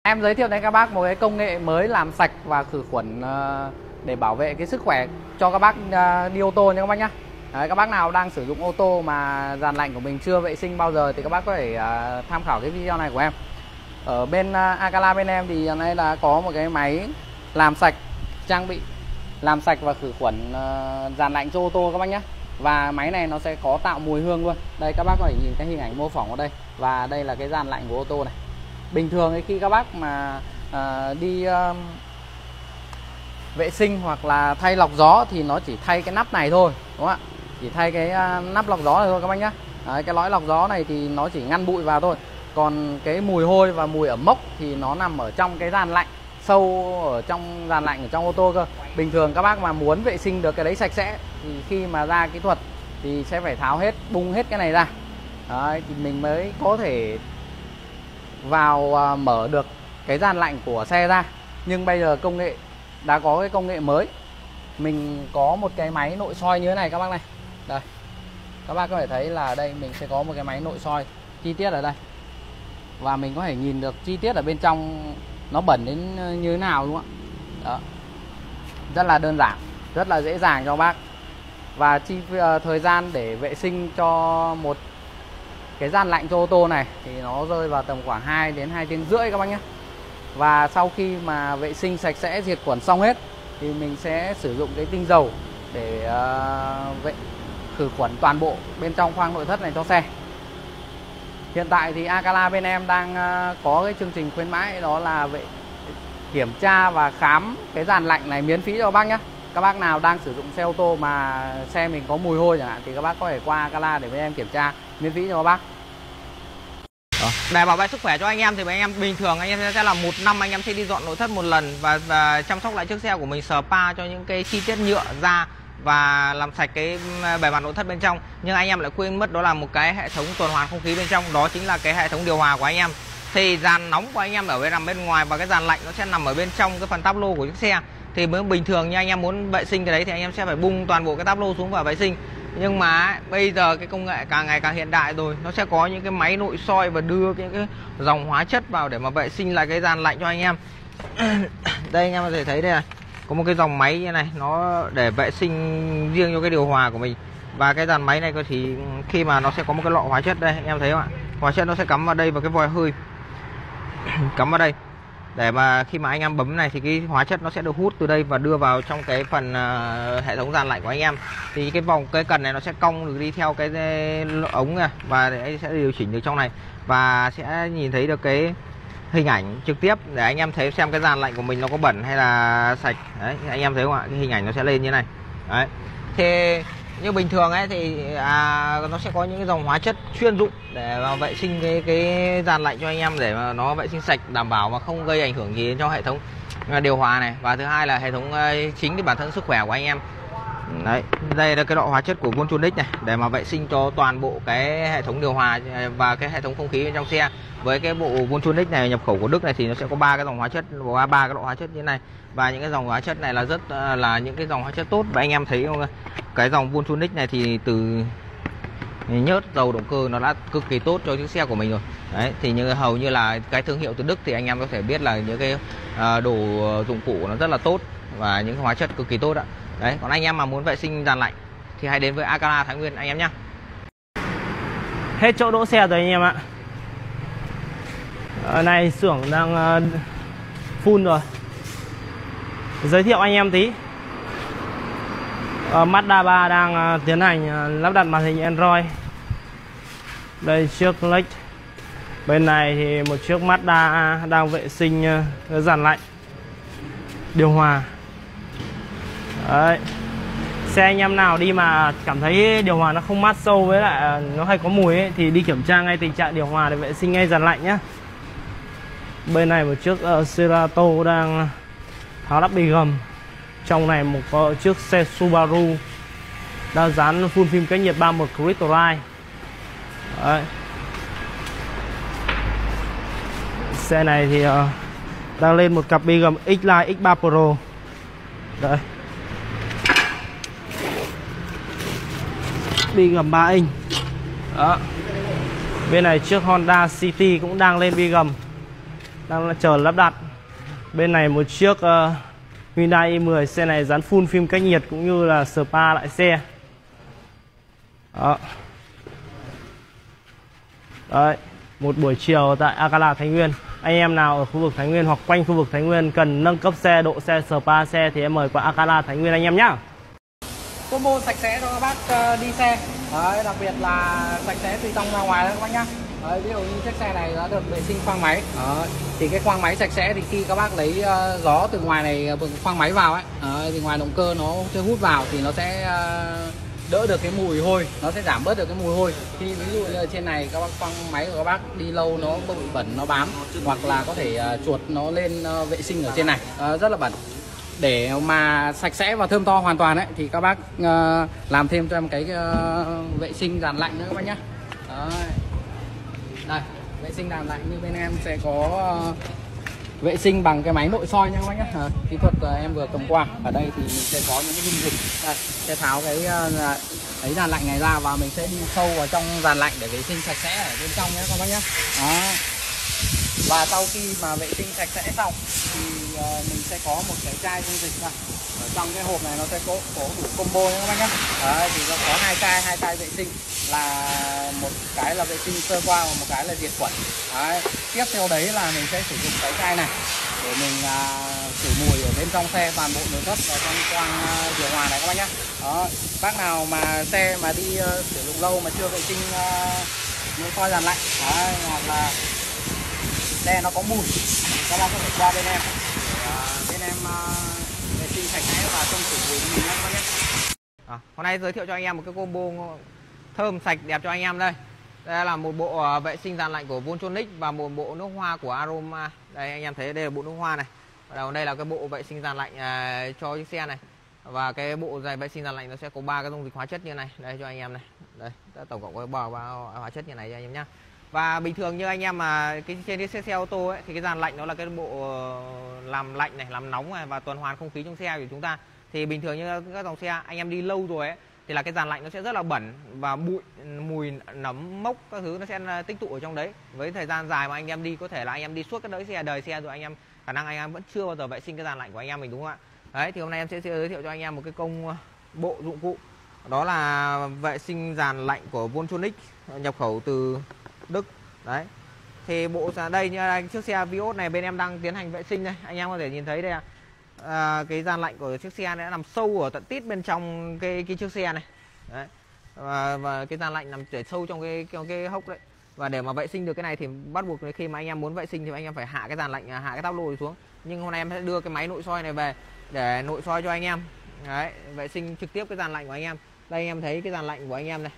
Em giới thiệu đến các bác một cái công nghệ mới làm sạch và khử khuẩn để bảo vệ cái sức khỏe cho các bác đi ô tô nha các bác nhé. Đấy, các bác nào đang sử dụng ô tô mà dàn lạnh của mình chưa vệ sinh bao giờ thì các bác có thể tham khảo cái video này của em. Ở bên Akala bên em thì hiện nay là có một cái máy làm sạch, trang bị làm sạch và khử khuẩn dàn lạnh cho ô tô các bác nhé. Và máy này nó sẽ có tạo mùi hương luôn. Đây các bác có thể nhìn cái hình ảnh mô phỏng ở đây. Và đây là cái dàn lạnh của ô tô này. Bình thường khi các bác mà đi vệ sinh hoặc là thay lọc gió thì nó chỉ thay cái nắp này thôi, đúng không ạ? Chỉ thay cái nắp lọc gió này thôi các bác nhé. Đấy, cái lõi lọc gió này thì nó chỉ ngăn bụi vào thôi. Còn cái mùi hôi và mùi ẩm mốc thì nó nằm ở trong cái dàn lạnh, sâu ở trong dàn lạnh ở trong ô tô cơ. Bình thường các bác mà muốn vệ sinh được cái đấy sạch sẽ thì khi mà ra kỹ thuật thì sẽ phải tháo hết, bung hết cái này ra. Đấy, thì mình mới có thể vào mở được cái dàn lạnh của xe ra. Nhưng bây giờ công nghệ đã có cái công nghệ mới. Mình có một cái máy nội soi như thế này các bác này. Đây, các bác có thể thấy là đây mình sẽ có một cái máy nội soi chi tiết ở đây. Và mình có thể nhìn được chi tiết ở bên trong nó bẩn đến như thế nào, đúng không ạ? Đó. Rất là đơn giản, rất là dễ dàng cho bác. Và thời gian để vệ sinh cho một cái dàn lạnh cho ô tô này thì nó rơi vào tầm khoảng 2 đến 2 tiếng rưỡi các bác nhé. Và sau khi mà vệ sinh sạch sẽ, diệt khuẩn xong hết thì mình sẽ sử dụng cái tinh dầu để khử khuẩn toàn bộ bên trong khoang nội thất này cho xe. Hiện tại thì Akala bên em đang có cái chương trình khuyến mãi, đó là kiểm tra và khám cái dàn lạnh này miễn phí cho các bác nhé. Các bác nào đang sử dụng xe ô tô mà xe mình có mùi hôi chẳng hạn thì các bác có thể qua Akala để bên em kiểm tra miễn phí cho các bác. Để bảo vệ sức khỏe cho anh em thì anh em bình thường anh em sẽ là 1 năm anh em sẽ đi dọn nội thất một lần và chăm sóc lại chiếc xe của mình, spa cho những cái chi tiết nhựa da và làm sạch cái bề mặt nội thất bên trong. Nhưng anh em lại quên mất đó là một cái hệ thống tuần hoàn không khí bên trong, đó chính là cái hệ thống điều hòa của anh em. Thì dàn nóng của anh em ở nằm bên ngoài và cái dàn lạnh nó sẽ nằm ở bên trong cái phần táp lô của chiếc xe. Thì mới bình thường như anh em muốn vệ sinh cái đấy thì anh em sẽ phải bung toàn bộ cái táp lô xuống và vệ sinh. Nhưng mà bây giờ cái công nghệ càng ngày càng hiện đại rồi, nó sẽ có những cái máy nội soi và đưa cái dòng hóa chất vào để mà vệ sinh lại cái dàn lạnh cho anh em. Đây anh em có thể thấy đây này, có một cái dòng máy như này, nó để vệ sinh riêng cho cái điều hòa của mình. Và cái dàn máy này thì khi mà nó sẽ có một cái lọ hóa chất đây, anh em thấy không ạ? Hóa chất nó sẽ cắm vào đây vào cái vòi hơi cắm vào đây để mà khi mà anh em bấm này thì cái hóa chất nó sẽ được hút từ đây và đưa vào trong cái phần hệ thống dàn lạnh của anh em. Thì cái cần này nó sẽ cong được đi theo cái ống này và anh sẽ điều chỉnh được trong này và sẽ nhìn thấy được cái hình ảnh trực tiếp để anh em thấy xem cái dàn lạnh của mình nó có bẩn hay là sạch. Đấy, anh em thấy không ạ? Cái hình ảnh nó sẽ lên như này. Đấy. Thì như bình thường ấy thì nó sẽ có những cái dòng hóa chất chuyên dụng để mà vệ sinh cái dàn lạnh cho anh em, để mà nó vệ sinh sạch, đảm bảo mà không gây ảnh hưởng gì đến cho hệ thống điều hòa này. Và thứ hai là hệ thống chính cái bản thân sức khỏe của anh em. Đấy, đây là cái lọ hóa chất của Voltronic này để mà vệ sinh cho toàn bộ cái hệ thống điều hòa và cái hệ thống không khí bên trong xe. Với cái bộ Voltronic này nhập khẩu của Đức này thì nó sẽ có 3 cái dòng hóa chất, ba cái lọ hóa chất như thế này. Và những cái dòng hóa chất này là rất là những cái dòng hóa chất tốt. Và anh em thấy không, cái dòng Voltronic này thì từ nhớt dầu động cơ nó đã cực kỳ tốt cho chiếc xe của mình rồi. Đấy, thì hầu như là cái thương hiệu từ Đức thì anh em có thể biết là những cái đồ dụng cụ nó rất là tốt và những hóa chất cực kỳ tốt ạ. Đấy, còn anh em mà muốn vệ sinh dàn lạnh thì hãy đến với Akala Thái Nguyên anh em nhé. Hết chỗ đỗ xe rồi anh em ạ. Ở này xưởng đang full rồi. Giới thiệu anh em tí. Mazda 3 đang tiến hành lắp đặt màn hình Android. Đây chiếc Lex. Bên này thì một chiếc Mazda đang vệ sinh dàn lạnh, điều hòa. Đấy. Xe anh em nào đi mà cảm thấy điều hòa nó không mát sâu với lại nó hay có mùi ấy, thì đi kiểm tra ngay tình trạng điều hòa để vệ sinh ngay dàn lạnh nhé. Bên này một chiếc Cerato đang tháo lắp bi gầm. Trong này một chiếc xe Subaru đang dán full phim cách nhiệt 3M Crystal Ride. Đấy. Xe này thì đang lên một cặp bi gầm X-Line X3 Pro. Đây. Bi gầm 3 inch. Đó. Bên này chiếc Honda City cũng đang lên bi gầm. đang chờ lắp đặt. Bên này một chiếc Hyundai i10, xe này dán full phim cách nhiệt cũng như là spa lại xe. Đó. Đấy, một buổi chiều tại Akala Thái Nguyên. Anh em nào ở khu vực Thái Nguyên hoặc quanh khu vực Thái Nguyên cần nâng cấp xe, độ xe, spa xe thì em mời qua Akala Thái Nguyên anh em nhá. Combo sạch sẽ cho các bác đi xe. Đấy, đặc biệt là sạch sẽ từ trong ra ngoài đấy các bác nhá. Đấy, ví dụ như chiếc xe này đã được vệ sinh khoang máy. Đấy, thì cái khoang máy sạch sẽ thì khi các bác lấy gió từ ngoài này khoang máy vào ấy, thì ngoài động cơ nó sẽ hút vào thì nó sẽ đỡ được cái mùi hôi, nó sẽ giảm bớt được cái mùi hôi. Khi ví dụ như ở trên này các bác khoang máy của các bác đi lâu nó bụi bẩn nó bám, hoặc là có thể chuột nó lên vệ sinh ở trên này rất là bẩn. Để mà sạch sẽ và thơm tho hoàn toàn ấy thì các bác làm thêm cho em cái vệ sinh dàn lạnh nữa các bác nhá. Đấy. Đây, vệ sinh dàn lạnh như bên em sẽ có vệ sinh bằng cái máy nội soi nha các bác nhé. Kỹ thuật em vừa cầm qua. Ở đây thì mình sẽ có những cái dung dịch. Đây, sẽ tháo cái dàn lạnh này ra và mình sẽ đi sâu vào trong dàn lạnh để vệ sinh sạch sẽ ở bên trong nhé các bác nhé. Đó. Và sau khi mà vệ sinh sạch sẽ xong thì mình sẽ có một cái chai dung dịch này. Ở trong cái hộp này nó sẽ có đủ combo nhé các bác nhé. Đấy, thì nó có hai chai vệ sinh, là một cái là vệ sinh sơ qua và một cái là diệt khuẩn. Đấy. Tiếp theo đấy là mình sẽ sử dụng cái chai này để mình khử mùi ở bên trong xe, toàn bộ nội thất và trong khoang điều hòa này các bác nhé. Đó. Bác nào mà xe mà đi sử dụng lâu mà chưa vệ sinh nội soi dàn lạnh, đấy, hoặc là xe nó có mùi, các bác có thể qua bên em để bên em vệ sinh sạch sẽ và không khử mùi mình nhé các bác nhé. Hôm nay giới thiệu cho anh em một cái combo thơm sạch đẹp cho anh em đây. Đây là một bộ vệ sinh dàn lạnh của Voltronic và một bộ nước hoa của Aroma. Đây anh em thấy đây là bộ nước hoa này. Và đây là cái bộ vệ sinh dàn lạnh cho chiếc xe này. Và cái bộ vệ sinh dàn lạnh nó sẽ có 3 cái dung dịch hóa chất như này. Đây cho anh em này. Đây, tổng cộng có 3 hóa chất như này cho anh em nhá. Và bình thường như anh em mà trên cái xe ô tô ấy thì cái dàn lạnh nó là cái bộ làm lạnh này, làm nóng này và tuần hoàn không khí trong xe của chúng ta. Thì bình thường như các dòng xe anh em đi lâu rồi ấy thì là cái dàn lạnh nó sẽ rất là bẩn và mùi nấm mốc các thứ nó sẽ tích tụ ở trong đấy. Với thời gian dài mà anh em đi, có thể là anh em đi suốt cái đời xe rồi anh em khả năng anh em vẫn chưa bao giờ vệ sinh cái dàn lạnh của anh em mình, đúng không ạ? Đấy, thì hôm nay em sẽ giới thiệu cho anh em một cái bộ dụng cụ, đó là vệ sinh dàn lạnh của Voltronic nhập khẩu từ Đức. Đấy, thì bộ đây như chiếc xe Vios này bên em đang tiến hành vệ sinh đây, anh em có thể nhìn thấy đây cái dàn lạnh của chiếc xe đã nằm sâu ở tận tít bên trong cái chiếc xe này. Đấy. Và cái dàn lạnh nằm để sâu trong cái hốc đấy. Và để mà vệ sinh được cái này thì bắt buộc khi mà anh em muốn vệ sinh thì anh em phải hạ cái dàn lạnh, hạ cái táp lô xuống. Nhưng hôm nay em sẽ đưa cái máy nội soi này về để nội soi cho anh em. Đấy, vệ sinh trực tiếp cái dàn lạnh của anh em. Đây anh em thấy cái dàn lạnh của anh em này.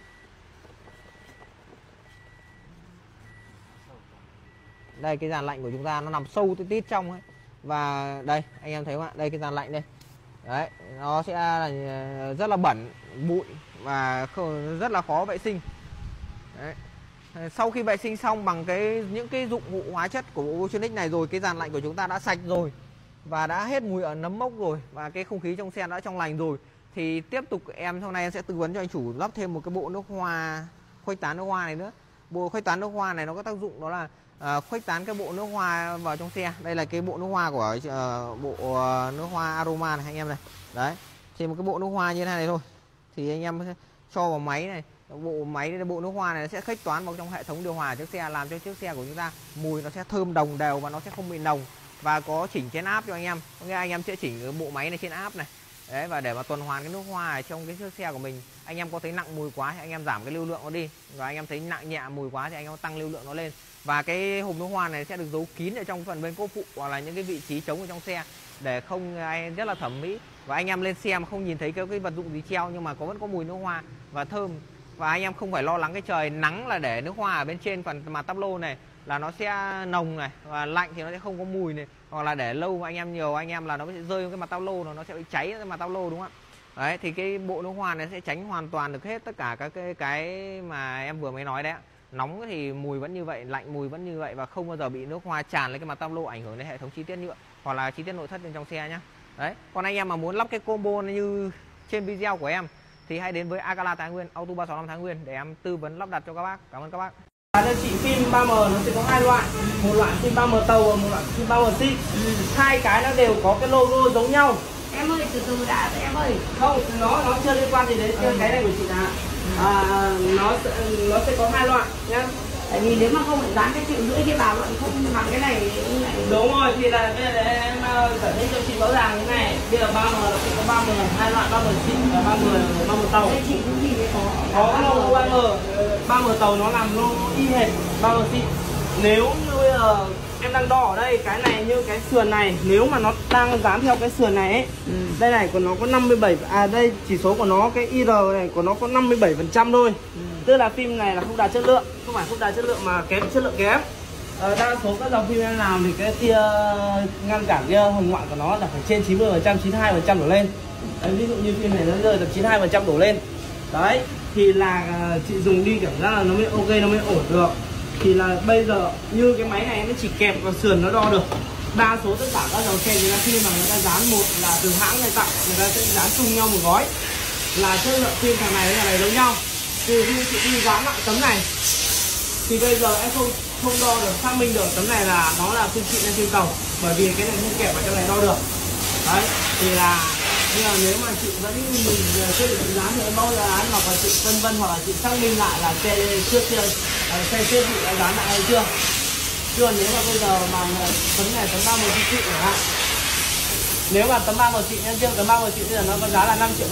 Đây cái dàn lạnh của chúng ta nó nằm sâu tít trong ấy. Và đây anh em thấy không ạ, đây cái dàn lạnh đây. Đấy, nó sẽ là rất là bẩn, bụi và rất là khó vệ sinh. Đấy. Sau khi vệ sinh xong bằng những cái dụng cụ hóa chất của bộ Voltronic này rồi, cái dàn lạnh của chúng ta đã sạch rồi và đã hết mùi ở nấm mốc rồi và cái không khí trong xe đã trong lành rồi, thì tiếp tục hôm nay em sẽ tư vấn cho anh chủ lắp thêm một cái bộ nước hoa khuếch tán nước hoa này nữa. Bộ khuếch tán nước hoa này nó có tác dụng đó là khuếch tán cái bộ nước hoa vào trong xe. Đây là cái bộ nước hoa của bộ nước hoa Aroma này anh em này. Đấy, chỉ một cái bộ nước hoa như thế này thôi thì anh em cho vào máy này, bộ nước hoa này nó sẽ khuếch toán vào trong hệ thống điều hòa chiếc xe, làm cho chiếc xe của chúng ta mùi nó sẽ thơm đồng đều và nó sẽ không bị nồng. Và có chỉnh trên áp cho anh em, có nghĩa anh em sẽ chỉnh cái bộ máy này trên áp này. Đấy, và để mà tuần hoàn cái nước hoa ở trong cái chiếc xe của mình, anh em có thấy nặng mùi quá thì anh em giảm cái lưu lượng nó đi, và anh em thấy nặng nhẹ mùi quá thì anh em tăng lưu lượng nó lên. Và cái hộp nước hoa này sẽ được giấu kín ở trong phần bên cốp phụ hoặc là những cái vị trí trống ở trong xe để không rất là thẩm mỹ, và anh em lên xe mà không nhìn thấy cái vật dụng gì treo nhưng mà vẫn có mùi nước hoa và thơm. Và anh em không phải lo lắng cái trời nắng là để nước hoa ở bên trên phần mặt táp lô này là nó sẽ nồng này, và lạnh thì nó sẽ không có mùi này, hoặc là để lâu mà anh em là nó sẽ rơi cái mặt táp lô, nó sẽ bị cháy cái mặt táp lô, đúng không ạ? Đấy, thì cái bộ nước hoa này sẽ tránh hoàn toàn được hết tất cả các cái mà em vừa mới nói đấy ạ. Nóng thì mùi vẫn như vậy, lạnh mùi vẫn như vậy, và không bao giờ bị nước hoa tràn lên cái mặt táp lô ảnh hưởng đến hệ thống chi tiết nhựa hoặc là chi tiết nội thất bên trong xe nhá. Đấy, còn anh em mà muốn lắp cái combo như trên video của em thì hãy đến với Akala Thái Nguyên, Auto 365 Thái Nguyên để em tư vấn lắp đặt cho các bác. Cảm ơn các bác. Anh chị phim 3M nó sẽ có hai loại, một loại phim 3M tàu và một loại phim 3M xịn. Hai cái nó đều có cái logo giống nhau. Em ơi, từ từ đã em ơi. Không, nó chưa liên quan gì đến cái này của chị ạ. Nó sẽ có hai loại nhá. Tại vì nếu mà không phải dán cái triệu rưỡi cái bảo luận không bằng cái này. Đúng rồi, thì là bây giờ để em giải thích cho chị rõ ràng như này. Bây giờ 3M nó sẽ có 3M, hai loại 3M xịn và 3M tàu. Cái chị cũng gì đấy Có logo 3M. 3M tàu nó làm logo y hệt 3M xịn. Nếu như bây giờ em đang đo ở đây, cái này như cái sườn này, nếu mà nó đang dán theo cái sườn này ấy, đây này của nó có 57, đây chỉ số của nó, cái IR này của nó có 57% thôi. Tức là phim này là không đạt chất lượng, không phải không đạt chất lượng mà kém chất lượng kém. Đa số các dòng phim em làm thì cái tia ngăn cản tia hồng ngoại của nó là phải trên 90%, 92% đổ lên. Đấy, ví dụ như phim này nó rơi tầm 92% đổ lên. Đấy, thì là chị dùng đi cảm giác là nó mới ok, nó mới ổn được. Thì là bây giờ như cái máy này nó chỉ kẹp vào sườn nó đo được. Đa số tất cả các dòng xe người ta khi mà người ta dán một là từ hãng người tặng, người ta sẽ dán chung nhau một gói là chất lượng phim thằng này với thằng này giống nhau. Từ khi chị đi dán lại tấm này thì bây giờ em không đo được, xác minh được tấm này là nó là phim xịn hay phim tàu, bởi vì cái này không kẹp vào trong này đo được. Đấy, thì là nếu mà chị vẫn mình chưa được dán thì em bao giờ dán, hoặc là chị vân vân, hoặc là chị xác minh lại là xe trước chị đã dán lại hay chưa. Chứ còn nếu mà bây giờ mà tấm này tấm 3M xịn chẳng hạn, nếu mà tấm 3M xịn em chưa, tấm 3M xịn bây giờ nó có giá là 5,7 triệu,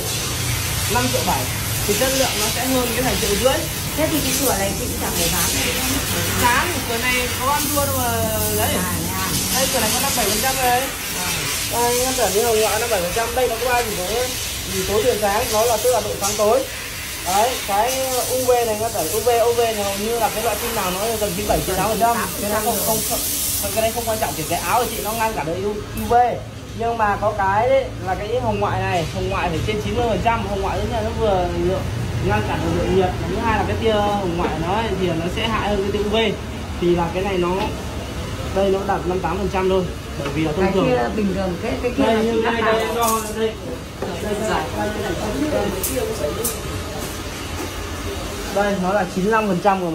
5,7 triệu thì chất lượng nó sẽ hơn cái này 1,5 triệu. Thế thì cái cửa này chị cũng chẳng phải dán này đâu. Dán cửa này có ăn thua đâu mà đấy. Đây cửa này có 57% rồi đấy. Đây ngăn trở như hồng ngoại 57%, đây nó có 3 chỉ số tiền sáng, nó là tức là độ sáng tối. Đấy, cái UV này ngăn trở UV này hầu như là cái loại phim nào nó gần 97-98%. Cái này không quan trọng, chỉ cái áo của chị nó ngăn cả được UV. Nhưng mà có cái đấy là cái hồng ngoại này, hồng ngoại phải trên 90%, hồng ngoại tức là nó vừa ngăn cản được lượng nhiệt, thứ hai là cái tia hồng ngoại nó ấy, thì nó sẽ hại hơn cái tia UV. Thì là cái này nó đây nó đạt 58% thôi, bởi vì là thông thường kia bình thường, cái kia đây là như đây đây nó là 95% rồi mà.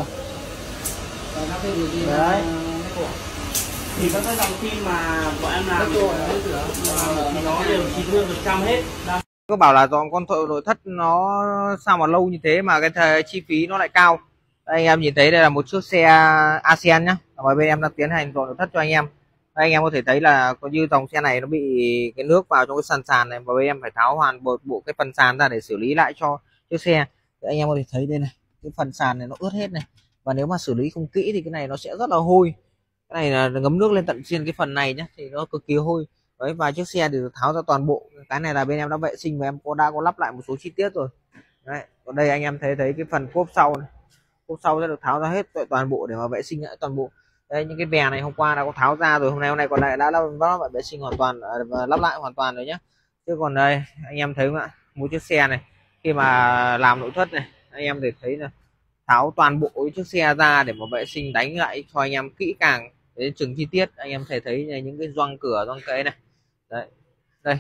Đấy. Thì các cái dòng phim mà bọn em làm thì nó đều 90% hết. Cứ bảo là dọn con nội thất nó sao mà lâu như thế mà cái chi phí nó lại cao. Đây, anh em nhìn thấy đây là một chiếc xe ASEAN nhá, và bên em đang tiến hành dọn nội thất cho anh em. Đây, anh em có thể thấy là có như dòng xe này nó bị cái nước vào trong cái sàn này, và bên em phải tháo hoàn bộ cái phần sàn ra để xử lý lại cho chiếc xe. Thì anh em có thể thấy đây này, cái phần sàn này nó ướt hết này, và nếu mà xử lý không kỹ thì cái này nó sẽ rất là hôi. Cái này là ngấm nước lên tận trên cái phần này nhá, thì nó cực kỳ hôi. Đấy, và chiếc xe thì tháo ra toàn bộ. Cái này là bên em đã vệ sinh và em đã có lắp lại một số chi tiết rồi. Đấy, còn đây anh em thấy cái phần cốp sau này, cốp sau sẽ được tháo ra hết toàn bộ để mà vệ sinh lại toàn bộ. Đây, những cái bè này hôm qua đã có tháo ra rồi, hôm nay còn lại đã vệ sinh hoàn toàn và lắp lại hoàn toàn rồi nhé. Chứ còn đây anh em thấy không ạ, một chiếc xe này khi mà làm nội thất này, anh em thể thấy là tháo toàn bộ chiếc xe ra để mà vệ sinh, đánh lại cho anh em kỹ càng đến từng chi tiết. Anh em thể thấy này, những cái gioăng cửa gioăng kệ này. Đấy, đây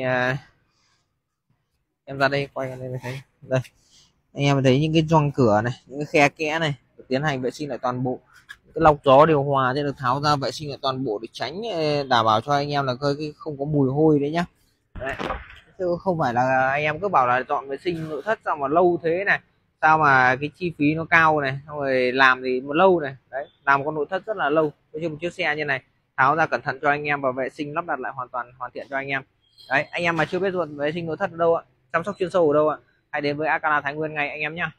em ra đây quay lên thấy đây, anh em thấy những cái gioăng cửa này, những cái khe kẽ này, tiến hành vệ sinh lại toàn bộ. Cái lọc gió điều hòa sẽ được tháo ra vệ sinh lại toàn bộ để tránh đảm bảo cho anh em là cái không có mùi hôi đấy nhá. Đấy, chứ không phải là anh em cứ bảo là dọn vệ sinh nội thất sao mà lâu thế này, sao mà cái chi phí nó cao này, xong rồi làm thì một lâu này. Đấy, làm con nội thất rất là lâu. Với một chiếc xe như này tháo ra cẩn thận cho anh em và vệ sinh lắp đặt lại hoàn thiện cho anh em. Đấy, anh em mà chưa biết dọn vệ sinh nội thất ở đâu ạ, chăm sóc chuyên sâu ở đâu ạ, hãy đến với Akala Thái Nguyên ngay anh em nhá.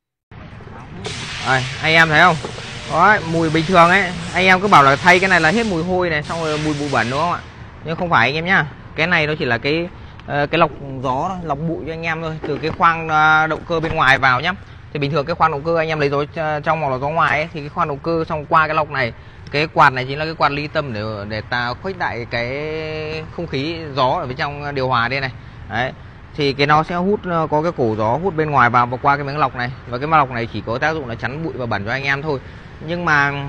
Đây, anh em thấy không? Đó, mùi bình thường ấy, anh em cứ bảo là thay cái này là hết mùi hôi này, xong rồi mùi bụi bẩn đúng không ạ? Nhưng không phải anh em nhá. Cái này nó chỉ là cái lọc gió thôi, lọc bụi cho anh em thôi, từ cái khoang động cơ bên ngoài vào nhá. Thì bình thường cái khoang động cơ anh em lấy gió trong hoặc là gió ngoài ấy, thì cái khoang động cơ xong qua cái lọc này, cái quạt này chính là cái quạt ly tâm để ta khuếch đại cái không khí gió ở bên trong điều hòa đây này. Đấy, thì cái nó sẽ hút, có cái cổ gió hút bên ngoài vào và qua cái miếng lọc này, và cái lọc này chỉ có tác dụng là chắn bụi và bẩn cho anh em thôi. Nhưng mà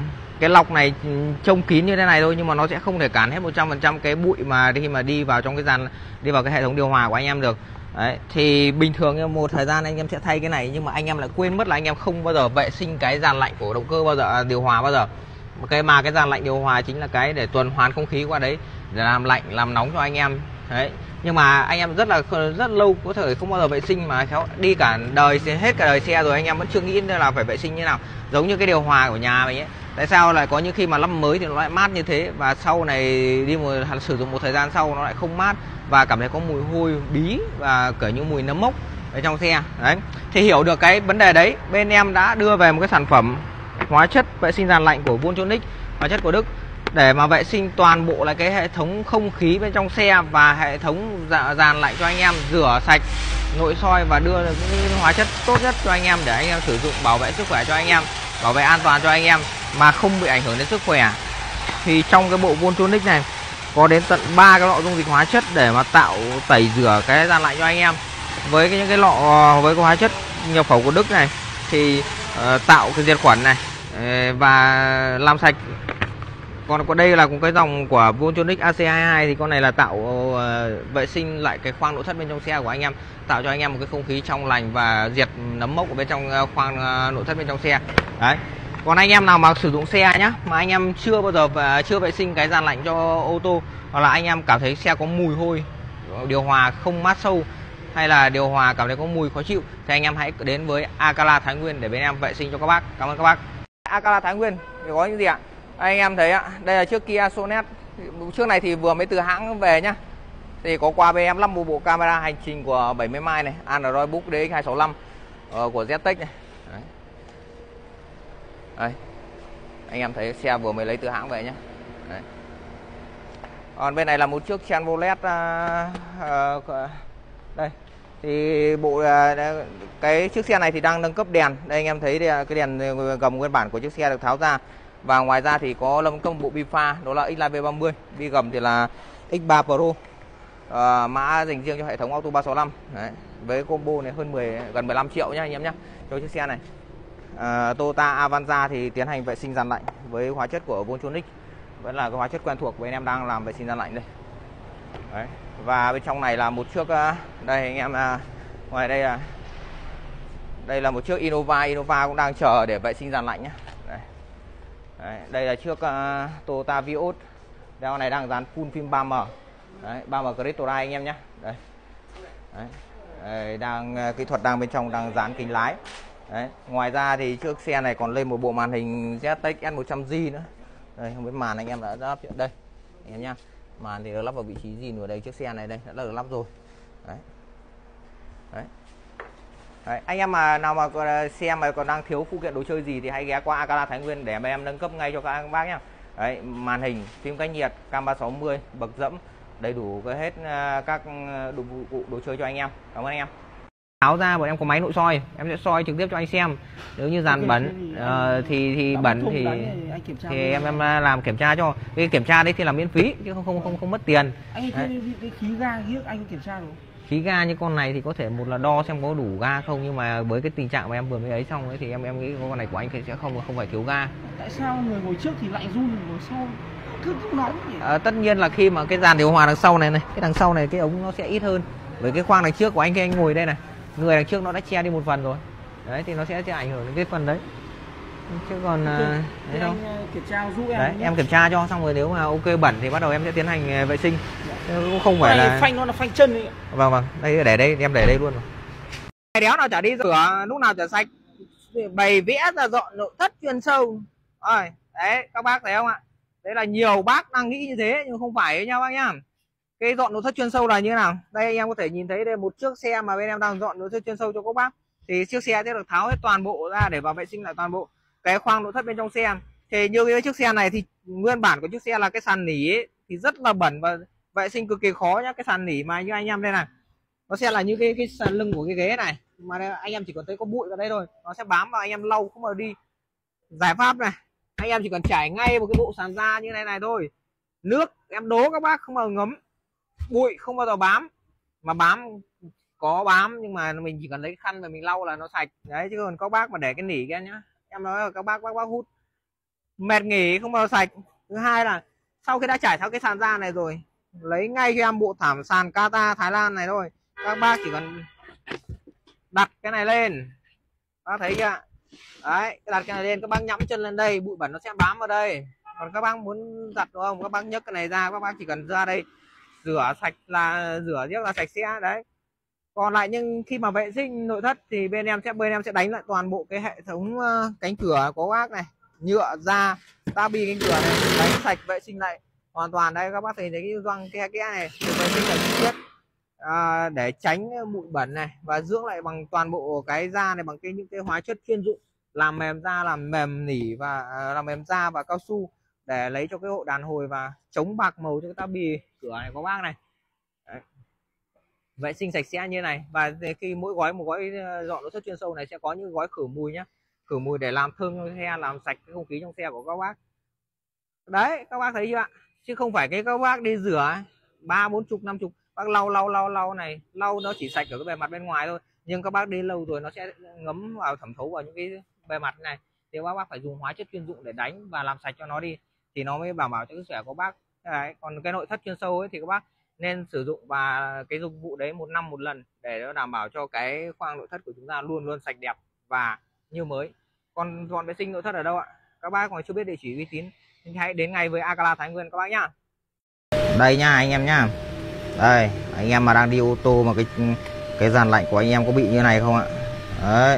cái lọc này trông kín như thế này thôi, nhưng mà nó sẽ không thể cản hết 100% cái bụi mà khi mà đi vào trong cái dàn, đi vào cái hệ thống điều hòa của anh em được. Đấy, thì bình thường một thời gian anh em sẽ thay cái này, nhưng mà anh em lại quên mất là anh em không bao giờ vệ sinh cái dàn lạnh của động cơ bao giờ, điều hòa bao giờ. Cái dàn lạnh điều hòa chính là cái để tuần hoàn không khí qua đấy, để làm lạnh làm nóng cho anh em. Đấy, nhưng mà anh em rất lâu có thể không bao giờ vệ sinh, mà đi cả đời, hết cả đời xe rồi anh em vẫn chưa nghĩ là phải vệ sinh như nào. Giống như cái điều hòa của nhà mình ấy, tại sao lại có những khi mà lắp mới thì nó lại mát như thế, và sau này sử dụng một thời gian sau nó lại không mát và cảm thấy có mùi hôi bí và cỡ như mùi nấm mốc ở trong xe. Đấy, thì hiểu được cái vấn đề đấy, bên em đã đưa về một cái sản phẩm hóa chất vệ sinh dàn lạnh của Voltronic, hóa chất của Đức, để mà vệ sinh toàn bộ là cái hệ thống không khí bên trong xe và hệ thống dàn lạnh cho anh em, rửa sạch, nội soi và đưa những hóa chất tốt nhất cho anh em để anh em sử dụng, bảo vệ sức khỏe cho anh em, bảo vệ an toàn cho anh em mà không bị ảnh hưởng đến sức khỏe. Thì trong cái bộ Voltronic này có đến tận 3 cái lọ dung dịch hóa chất để mà tạo tẩy rửa cái dàn lạnh cho anh em. Với những cái lọ với cái hóa chất nhập khẩu của Đức này thì tạo cái diệt khuẩn này và làm sạch. Còn có đây là cũng cái dòng của Voltronic AC22 thì con này là tạo vệ sinh lại cái khoang nội thất bên trong xe của anh em, tạo cho anh em một cái không khí trong lành và diệt nấm mốc ở bên trong khoang nội thất bên trong xe. Đấy. Còn anh em nào mà sử dụng xe nhá, mà anh em chưa bao giờ chưa vệ sinh cái dàn lạnh cho ô tô, hoặc là anh em cảm thấy xe có mùi hôi, điều hòa không mát sâu, hay là điều hòa cảm thấy có mùi khó chịu, thì anh em hãy đến với Akala Thái Nguyên để bên em vệ sinh cho các bác. Cảm ơn các bác. Akala Thái Nguyên thì có những gì ạ? Anh em thấy ạ, đây là chiếc Kia Sonet. Chiếc này thì vừa mới từ hãng về nhá. Thì có qua bên em lắp một bộ camera hành trình của 70 mai này, Android Book DX265 của ZTEC này. Đấy. Đây. Anh em thấy xe vừa mới lấy từ hãng về nhá. Đấy. Còn bên này là một chiếc Chevrolet đây. Thì cái chiếc xe này thì đang nâng cấp đèn. Đây anh em thấy đây, cái đèn gầm nguyên bản của chiếc xe được tháo ra. Và ngoài ra thì có lâm công bộ bi pha, đó là Xline V30, bi gầm thì là X3 Pro, mã dành riêng cho hệ thống Auto 365. Đấy. Với combo này gần 15 triệu nhá anh em nhé cho chiếc xe này. Toyota Avanza thì tiến hành vệ sinh dàn lạnh với hóa chất của Voltronic, vẫn là cái hóa chất quen thuộc với anh em đang làm vệ sinh dàn lạnh đây. Đấy. Và bên trong này là một chiếc đây anh em, ngoài đây là một chiếc Innova cũng đang chờ để vệ sinh dàn lạnh nhé. Đấy, đây là chiếc Toyota Vios. Đeo này đang dán full phim 3M. Đấy, 3M Crystal anh em nhé. Đây. Đấy, kỹ thuật đang bên trong đang dán kính lái. Đấy. Ngoài ra thì chiếc xe này còn lên một bộ màn hình ZTEC S100G nữa. Đây, không biết màn anh em đã lắp đây. Anh em nhá. Màn thì được lắp vào vị trí gì ở đây, chiếc xe này đây đã được lắp rồi. Đấy. Đấy. Đấy, anh em nào mà xe mà còn đang thiếu phụ kiện đồ chơi gì thì hãy ghé qua Akala Thái Nguyên để mà em nâng cấp ngay cho các bác nhá. Đấy, màn hình, phím cách nhiệt, cam 360, bậc dẫm, đầy đủ hết các đồ chơi cho anh em. Cảm ơn anh em. Tháo ra bọn em có máy nội soi, em sẽ soi trực tiếp cho anh xem. Nếu như dàn bẩn thì bẩn thì em làm kiểm tra cho. Cái kiểm tra đấy thì là miễn phí chứ không mất tiền. Anh cái khí ga giếc anh có kiểm tra được? Khí ga như con này thì có thể một là đo xem có đủ ga không, nhưng mà với cái tình trạng mà em vừa mới ấy xong ấy thì em nghĩ con này của anh sẽ không phải thiếu ga. Tại sao người ngồi trước thì lạnh run, ngồi sau cứ nóng nhỉ? Tất nhiên là khi mà cái dàn điều hòa đằng sau này cái đằng sau này cái ống nó sẽ ít hơn, với cái khoang đằng trước của anh, khi anh ngồi đây này, người đằng trước nó đã che đi một phần rồi. Đấy thì nó sẽ ảnh hưởng đến cái phần đấy. Chứ còn đấy không? Kiểm tra giúp em. Đấy, em kiểm tra cho xong rồi nếu mà ok bẩn thì bắt đầu em sẽ tiến hành vệ sinh. Cũng không phải là phanh, nó là phanh chân ấy. Vâng, đây để đây, em để đây luôn rồi. Đéo nào chả đi rửa, lúc nào chả sạch. Bày vẽ ra dọn nội thất chuyên sâu. Rồi, đấy các bác thấy không ạ? Đấy là nhiều bác đang nghĩ như thế nhưng không phải nhau bác nhá. Cái dọn nội thất chuyên sâu là như thế nào? Đây anh em có thể nhìn thấy đây một chiếc xe mà bên em đang dọn nội thất chuyên sâu cho các bác. Thì chiếc xe sẽ được tháo hết toàn bộ ra để vào vệ sinh lại toàn bộ cái khoang nội thất bên trong xe. Thì như cái chiếc xe này thì nguyên bản của chiếc xe là cái sàn nỉ ấy, thì rất là bẩn và vệ sinh cực kỳ khó nhá. Cái sàn nỉ mà như anh em đây này, nó sẽ là như cái sàn lưng của cái ghế này, mà đây, anh em chỉ còn thấy có bụi ở đây thôi, nó sẽ bám vào anh em lau không bao đi. Giải pháp này, anh em chỉ cần trải ngay một cái bộ sàn da như này thôi, nước em đố các bác không bao giờ ngấm, bụi không bao giờ bám, mà bám có bám nhưng mà mình chỉ cần lấy khăn và mình lau là nó sạch đấy. Chứ còn các bác mà để cái nỉ kia nhá, em nói là các bác hút mệt nghỉ không bao giờ sạch. Thứ hai là sau khi đã trải tháo cái sàn da này rồi, lấy ngay cho em bộ thảm sàn Kata Thái Lan này thôi. Các bác chỉ cần đặt cái này lên, bác thấy chưa? Đấy, đặt cái này lên, các bác nhẫm chân lên đây, bụi bẩn nó sẽ bám vào đây. Còn các bác muốn giặt đúng không, các bác nhấc cái này ra, các bác chỉ cần ra đây rửa sạch là rửa riết là sạch sẽ đấy. Còn lại nhưng khi mà vệ sinh nội thất thì bên em sẽ đánh lại toàn bộ cái hệ thống cánh cửa có bác này, nhựa da tabi cánh cửa này, đánh sạch vệ sinh lại hoàn toàn. Đây các bác thấy cái gioăng ke này vệ sinh là chi tiết để tránh bụi bẩn này, và dưỡng lại bằng toàn bộ cái da này bằng những cái hóa chất chuyên dụng làm mềm da, làm mềm nỉ và làm mềm da và cao su để lấy cho cái hộ đàn hồi và chống bạc màu cho cái tabi cửa này có bác này. Đấy. Vệ sinh sạch sẽ như này. Và khi một gói dọn nội thất chuyên sâu này sẽ có những gói khử mùi nhá, khử mùi để làm thơm trong xe, làm sạch cái không khí trong xe của các bác. Đấy, các bác thấy chưa ạ? Chứ không phải cái các bác đi rửa 30, 40, 50 bác lau này, lau nó chỉ sạch ở cái bề mặt bên ngoài thôi, nhưng các bác đi lâu rồi nó sẽ ngấm vào, thẩm thấu vào những cái bề mặt này, thì các bác phải dùng hóa chất chuyên dụng để đánh và làm sạch cho nó đi thì nó mới bảo cho sức khỏe của bác. Đấy, còn cái nội thất chuyên sâu ấy thì các bác nên sử dụng và cái dụng cụ đấy 1 năm 1 lần để nó đảm bảo cho cái khoang nội thất của chúng ta luôn luôn sạch đẹp và như mới. Còn dọn vệ sinh nội thất ở đâu ạ? Các bác còn chưa biết địa chỉ uy tín thì hãy đến ngay với Akala Thái Nguyên các bác nhá. Đây nha anh em nhá. Đây, anh em mà đang đi ô tô mà cái dàn lạnh của anh em có bị như này không ạ? Đấy.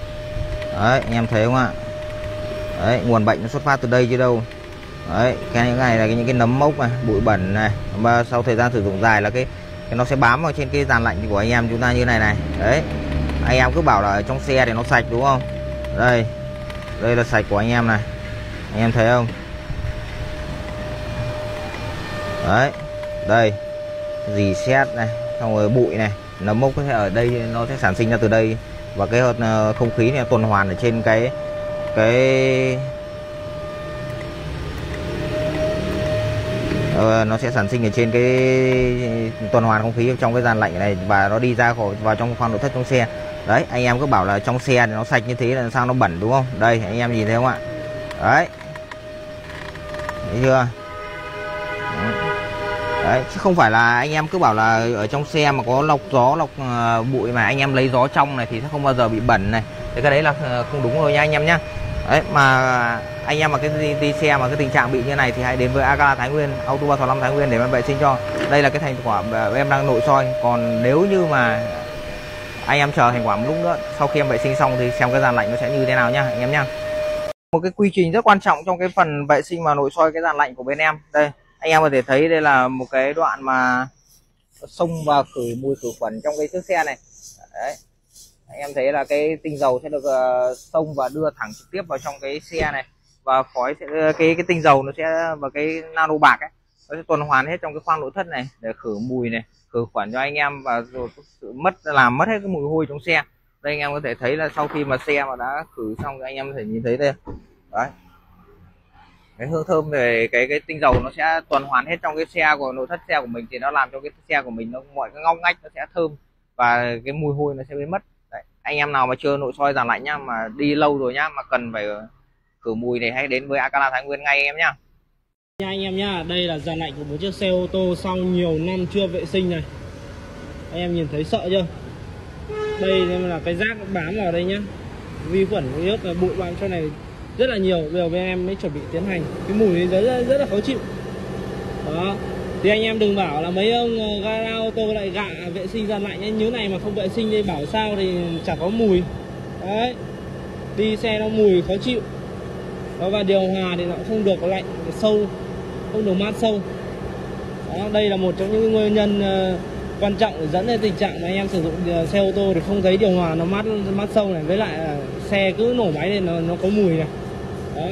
Đấy, anh em thấy không ạ? Đấy, nguồn bệnh nó xuất phát từ đây chứ đâu. Đấy, cái này là những cái nấm mốc này, bụi bẩn này, và sau thời gian sử dụng dài là cái nó sẽ bám vào trên cái dàn lạnh của anh em chúng ta như này này. Đấy, anh em cứ bảo là ở trong xe thì nó sạch đúng không? Đây, đây là sạch của anh em này, anh em thấy không? Đấy, đây dì xét này, xong rồi bụi này, nấm mốc ở đây nó sẽ sản sinh ra từ đây, và cái không khí này tuần hoàn ở trên cái nó sẽ sản sinh ở trên cái tuần hoàn không khí trong cái dàn lạnh này, và nó đi ra vào trong khoang nội thất trong xe. Đấy, anh em cứ bảo là trong xe thì nó sạch như thế là sao nó bẩn đúng không? Đây, anh em nhìn thấy không ạ? Đấy, thấy chưa? Đấy, chứ không phải là anh em cứ bảo là ở trong xe mà có lọc gió, lọc bụi mà anh em lấy gió trong này thì sẽ không bao giờ bị bẩn này. Thì cái đấy là không đúng rồi nha anh em nhá. Đấy, mà anh em mà cái đi xe mà cái tình trạng bị như này thì hãy đến với Akala Thái Nguyên, Auto 365 Thái Nguyên để em vệ sinh cho. Đây là cái thành quả em đang nội soi. Còn nếu như mà anh em chờ thành quả một lúc nữa, sau khi em vệ sinh xong thì xem cái dàn lạnh nó sẽ như thế nào nhá anh em nhá. Một cái quy trình rất quan trọng trong cái phần vệ sinh mà nội soi cái dàn lạnh của bên em. Đây, anh em có thể thấy đây là một cái đoạn mà xông và khử mùi khử khuẩn trong cái chiếc xe này. Đấy, anh em thấy là cái tinh dầu sẽ được xông và đưa thẳng trực tiếp vào trong cái xe này, và khói sẽ cái tinh dầu nó sẽ và cái nano bạc ấy, nó sẽ tuần hoàn hết trong cái khoang nội thất này để khử mùi này, khử khuẩn cho anh em, và rồi làm mất hết cái mùi hôi trong xe. Đây anh em có thể thấy là sau khi mà xe mà đã khử xong thì anh em có thể nhìn thấy đây. Đấy, cái hương thơm về cái tinh dầu nó sẽ tuần hoàn hết trong cái xe của nội thất xe của mình, thì nó làm cho cái xe của mình nó mọi cái ngóc ngách nó sẽ thơm và cái mùi hôi nó sẽ biến mất. Đấy, anh em nào mà chưa nội soi dàn lạnh nhá, mà đi lâu rồi nhá, mà cần phải khử mùi này, hãy đến với Akala Thái Nguyên ngay em nhá. Nha anh em nhá, đây là dàn lạnh của một chiếc xe ô tô sau nhiều năm chưa vệ sinh này. Anh em nhìn thấy sợ chưa? Đây là cái rác bám vào đây nhá, vi khuẩn nước là bụi bặm cho này rất là nhiều. Bây giờ bên em mới chuẩn bị tiến hành, cái mùi rất là khó chịu. Đó, thì anh em đừng bảo là mấy ông gara ô tô lại gạ vệ sinh dàn lạnh ấy, như này mà không vệ sinh đây bảo sao thì chả có mùi. Đấy, đi xe nó mùi khó chịu. Đó, và điều hòa thì nó cũng không được lạnh sâu, không được mát sâu. Đó, đây là một trong những nguyên nhân quan trọng để dẫn đến tình trạng mà anh em sử dụng xe ô tô thì không thấy điều hòa nó mát sâu này, với lại là xe cứ nổ máy lên nó có mùi này. Đó.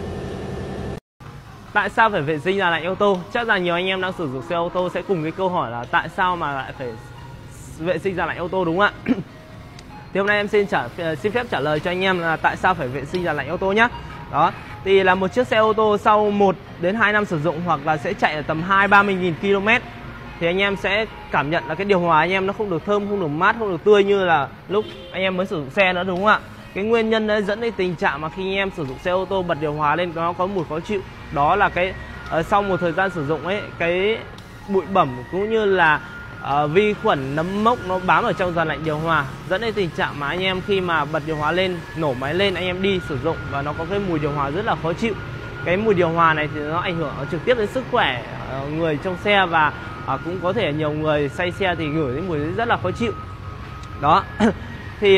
Tại sao phải vệ sinh dàn lạnh ô tô? Chắc là nhiều anh em đang sử dụng xe ô tô sẽ cùng cái câu hỏi là tại sao mà lại phải vệ sinh dàn lạnh ô tô, đúng không ạ? Thì hôm nay em xin phép trả lời cho anh em là tại sao phải vệ sinh dàn lạnh ô tô nhé. Đó, thì là một chiếc xe ô tô sau 1 đến 2 năm sử dụng hoặc là sẽ chạy ở tầm 20-30.000 km thì anh em sẽ cảm nhận là cái điều hòa anh em nó không được thơm, không được mát, không được tươi như là lúc anh em mới sử dụng xe nữa, đúng không ạ? cái nguyên nhân đấy dẫn đến tình trạng mà khi anh em sử dụng xe ô tô bật điều hòa lên nó có mùi khó chịu, đó là cái sau một thời gian sử dụng ấy, cái bụi bẩn cũng như là vi khuẩn nấm mốc nó bám ở trong dàn lạnh điều hòa, dẫn đến tình trạng mà anh em khi mà bật điều hòa lên, nổ máy lên, anh em đi sử dụng và nó có cái mùi điều hòa rất là khó chịu. Cái mùi điều hòa này thì nó ảnh hưởng trực tiếp đến sức khỏe người trong xe, và cũng có thể nhiều người say xe thì ngửi đến mùi rất là khó chịu. Đó. Thì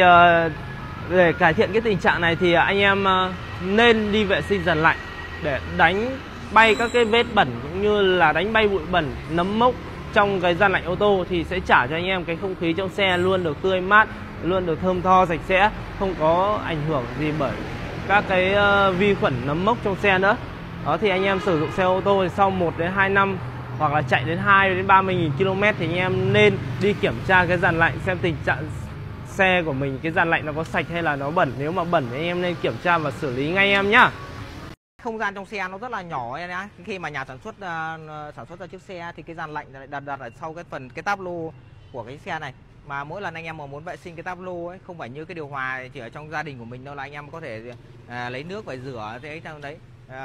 để cải thiện cái tình trạng này thì anh em nên đi vệ sinh dàn lạnh để đánh bay các cái vết bẩn cũng như là đánh bay bụi bẩn, nấm mốc trong cái dàn lạnh ô tô, thì sẽ trả cho anh em cái không khí trong xe luôn được tươi mát, luôn được thơm tho sạch sẽ, không có ảnh hưởng gì bởi các cái vi khuẩn nấm mốc trong xe nữa. Đó, thì anh em sử dụng xe ô tô thì sau 1 đến 2 năm hoặc là chạy đến 2 đến 30.000 km thì anh em nên đi kiểm tra cái dàn lạnh xem tình trạng xe của mình, cái dàn lạnh nó có sạch hay là nó bẩn. Nếu mà bẩn thì anh em nên kiểm tra và xử lý ngay em nhá. Không gian trong xe nó rất là nhỏ ấy nhá. Khi mà nhà sản xuất ra chiếc xe thì cái dàn lạnh đặt ở sau cái táp lô của cái xe này. Mà mỗi lần anh em mà muốn vệ sinh cái táp lô ấy, không phải như cái điều hòa chỉ ở trong gia đình của mình đâu, là anh em có thể lấy nước và rửa thế trong đấy.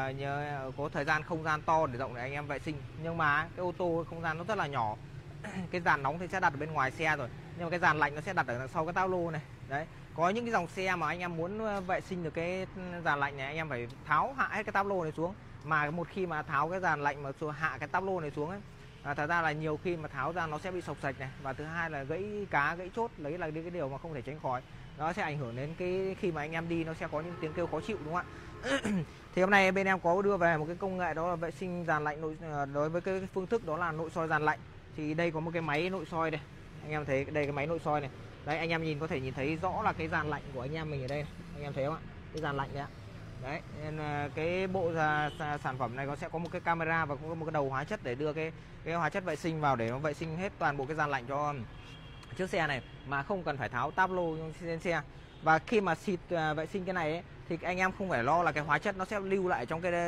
Có thời gian không gian to để rộng để anh em vệ sinh. Nhưng mà cái ô tô không gian nó rất là nhỏ. Cái dàn nóng thì sẽ đặt ở bên ngoài xe rồi, nhưng mà cái dàn lạnh nó sẽ đặt ở sau cái táp lô này. Đấy, có những cái dòng xe mà anh em muốn vệ sinh được cái dàn lạnh này, anh em phải tháo hạ hết cái táp lô này xuống. Mà một khi mà tháo cái dàn lạnh mà hạ cái táp lô này xuống ấy, thật ra là nhiều khi mà tháo ra nó sẽ bị sộc sạch này, và thứ hai là gãy cá, gãy chốt, lấy là cái điều mà không thể tránh khỏi. Nó sẽ ảnh hưởng đến cái khi mà anh em đi nó sẽ có những tiếng kêu khó chịu, đúng không ạ? Thì hôm nay bên em có đưa về một cái công nghệ đó là vệ sinh dàn lạnh đối với cái phương thức đó là nội soi dàn lạnh. Thì đây có một cái máy nội soi đây, anh em thấy đây cái máy nội soi này. Đấy, anh em có thể nhìn thấy rõ là cái dàn lạnh của anh em mình ở đây này. Anh em thấy không ạ? Cái dàn lạnh đấy ạ. Đấy, nên cái bộ sản phẩm này nó sẽ có một cái camera và cũng có một cái đầu hóa chất để đưa cái hóa chất vệ sinh vào để nó vệ sinh hết toàn bộ cái dàn lạnh cho chiếc xe này mà không cần phải tháo táp lô trên xe. Và khi mà xịt vệ sinh cái này ấy, thì anh em không phải lo là cái hóa chất nó sẽ lưu lại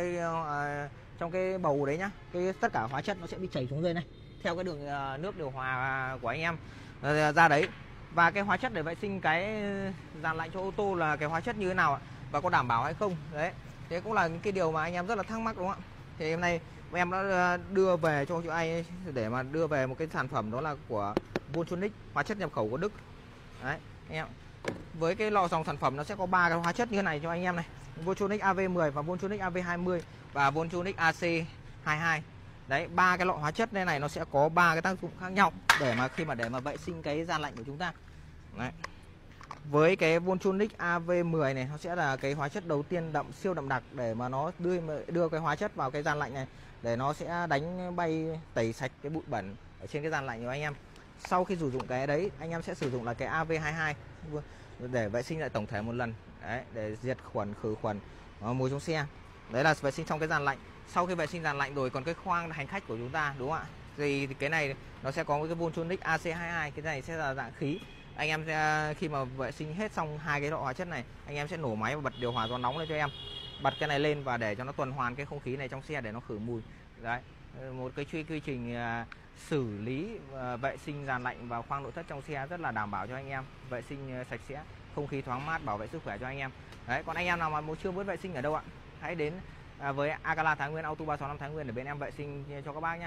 trong cái bầu đấy nhá. Tất cả hóa chất nó sẽ bị chảy xuống dưới này theo cái đường nước điều hòa của anh em ra đấy. Và cái hóa chất để vệ sinh cái dàn lạnh cho ô tô là cái hóa chất như thế nào ạ? Và có đảm bảo hay không? Đấy, thế cũng là cái điều mà anh em rất là thắc mắc, đúng không ạ? Thì hôm nay em đã đưa về cho anh để mà đưa về một cái sản phẩm đó là của Voltronic, hóa chất nhập khẩu của Đức. Đấy, anh em. Với cái lọ dòng sản phẩm nó sẽ có 3 cái hóa chất như thế này cho anh em này. Voltronic AV10 và Voltronic AV20 và Voltronic AC22. Đấy, 3 cái lọ hóa chất này nó sẽ có 3 cái tác dụng khác nhau để mà vệ sinh cái dàn lạnh của chúng ta. Đấy. Với cái Voltronic AV10 này nó sẽ là cái hóa chất đầu tiên siêu đậm đặc để mà nó đưa cái hóa chất vào cái dàn lạnh này để nó sẽ đánh bay, tẩy sạch cái bụi bẩn ở trên cái dàn lạnh của anh em. Sau khi sử dụng cái đấy, anh em sẽ sử dụng là cái AV22 để vệ sinh lại tổng thể một lần. Đấy, để diệt khuẩn, khử khuẩn mùi trong xe. Đấy là vệ sinh trong cái dàn lạnh. Sau khi vệ sinh dàn lạnh rồi còn cái khoang hành khách của chúng ta, đúng không ạ? Thì cái này nó sẽ có cái Voltronic AC22, cái này sẽ là dạng khí. Anh em sẽ, khi mà vệ sinh hết xong 2 cái lọ hóa chất này, anh em sẽ nổ máy và bật điều hòa gió nóng lên cho em. Bật cái này lên và để cho nó tuần hoàn cái không khí này trong xe để nó khử mùi. Đấy, một cái quy trình xử lý vệ sinh dàn lạnh và khoang nội thất trong xe rất là đảm bảo cho anh em, vệ sinh sạch sẽ, không khí thoáng mát, bảo vệ sức khỏe cho anh em. Đấy, còn anh em nào mà chưa muốn vệ sinh ở đâu ạ? Hãy đến với Akala Thái Nguyên, Auto 365 Thái Nguyên để bên em vệ sinh cho các bác nhé.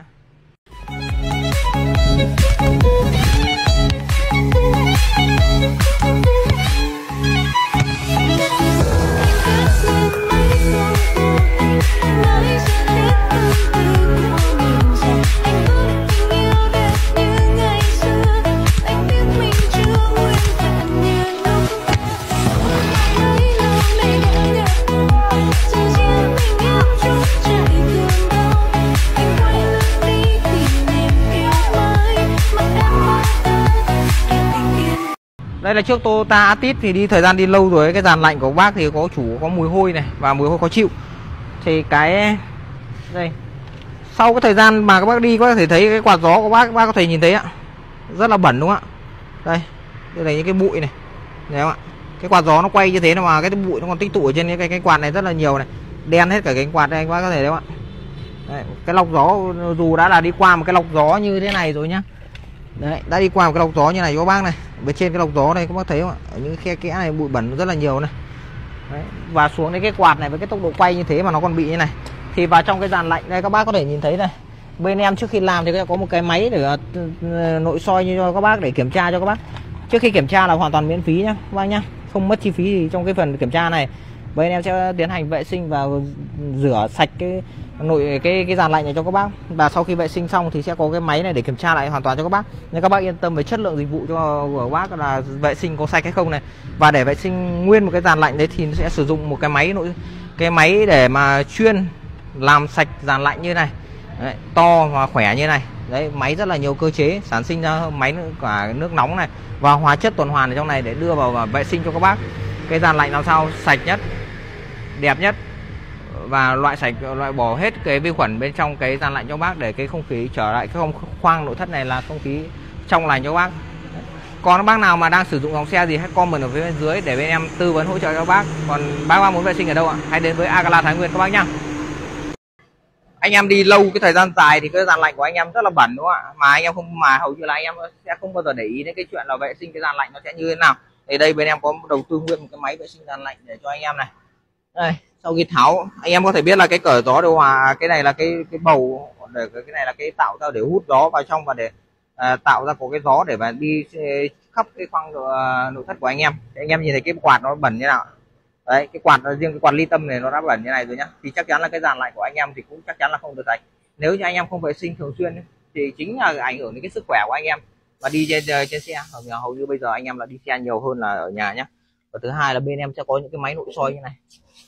Đây là chiếc Toyota Altis thì thời gian đi lâu rồi, cái dàn lạnh của bác thì có mùi hôi này và mùi hôi khó chịu. Thì cái đây sau cái thời gian mà các bác đi có thể thấy cái quạt gió của bác có thể nhìn thấy ạ, rất là bẩn đúng không ạ? Đây là những cái bụi này, thấy không ạ? Cái quạt gió nó quay như thế mà cái bụi nó còn tích tụ ở trên cái quạt này rất là nhiều này, đen hết cả cái quạt đây, các bác có thể thấy không ạ? Đấy, cái lọc gió dù đã là đi qua một cái lọc gió như thế này rồi nhá. Đấy, đã đi qua một cái lọc gió như này cho các bác này. bên trên cái lọc gió này các bác thấy không ạ, ở những khe kẽ này bụi bẩn rất là nhiều này. Đấy. Và xuống đến cái quạt này với cái tốc độ quay như thế mà nó còn bị như này, thì vào trong cái dàn lạnh đây các bác có thể nhìn thấy này, bên em trước khi làm thì có một cái máy để nội soi như cho các bác, để kiểm tra cho các bác. Trước khi kiểm tra là hoàn toàn miễn phí nhá các bác nhá, không mất chi phí gì trong cái phần kiểm tra này. Bên em sẽ tiến hành vệ sinh và rửa sạch cái dàn lạnh này cho các bác. Và sau khi vệ sinh xong thì sẽ có cái máy này để kiểm tra lại hoàn toàn cho các bác. Nên các bác yên tâm về chất lượng dịch vụ của các bác là vệ sinh có sạch hay không này. Và để vệ sinh nguyên một cái dàn lạnh đấy thì nó sẽ sử dụng một cái máy để mà chuyên làm sạch dàn lạnh như này. Đấy, to và khỏe như này. Đấy, máy rất là nhiều cơ chế, sản sinh ra máy cả nước nóng này và hóa chất tuần hoàn ở trong này để đưa vào vệ sinh cho các bác. Cái dàn lạnh làm sao sạch nhất, đẹp nhất và loại bỏ hết cái vi khuẩn bên trong cái dàn lạnh cho bác, để cái không khí trở lại cái khoang nội thất này là không khí trong lành cho bác. Còn bác nào mà đang sử dụng dòng xe gì hãy comment ở phía bên dưới để bên em tư vấn hỗ trợ cho bác. Còn bác muốn vệ sinh ở đâu ạ? Hãy đến với Agala Thái Nguyên các bác nhá. Anh em đi lâu cái thời gian dài thì cái dàn lạnh của anh em rất là bẩn đúng không ạ? Mà anh em không, mà hầu như là anh em sẽ không bao giờ để ý đến cái chuyện là vệ sinh cái dàn lạnh nó sẽ như thế nào. Thì đây bên em có đầu tư nguyên một cái máy vệ sinh dàn lạnh để cho anh em này. Đây, sau khi tháo anh em có thể biết là cái cửa gió điều hòa, cái này là cái bầu, để cái này là cái tạo ra để hút gió vào trong và để tạo ra có cái gió để mà đi khắp cái khoang nội thất của anh em. Thì anh em nhìn thấy cái quạt nó bẩn như nào. Đấy, cái quạt riêng cái quạt ly tâm này nó đã bẩn như này rồi nhá, thì chắc chắn là cái dàn lạnh của anh em thì cũng chắc chắn là không được sạch. Nếu như anh em không vệ sinh thường xuyên ấy, thì chính là ảnh hưởng đến cái sức khỏe của anh em và đi trên xe. Hầu như bây giờ anh em là đi xe nhiều hơn là ở nhà nhá. Và thứ hai là bên em sẽ có những cái máy nội soi như này.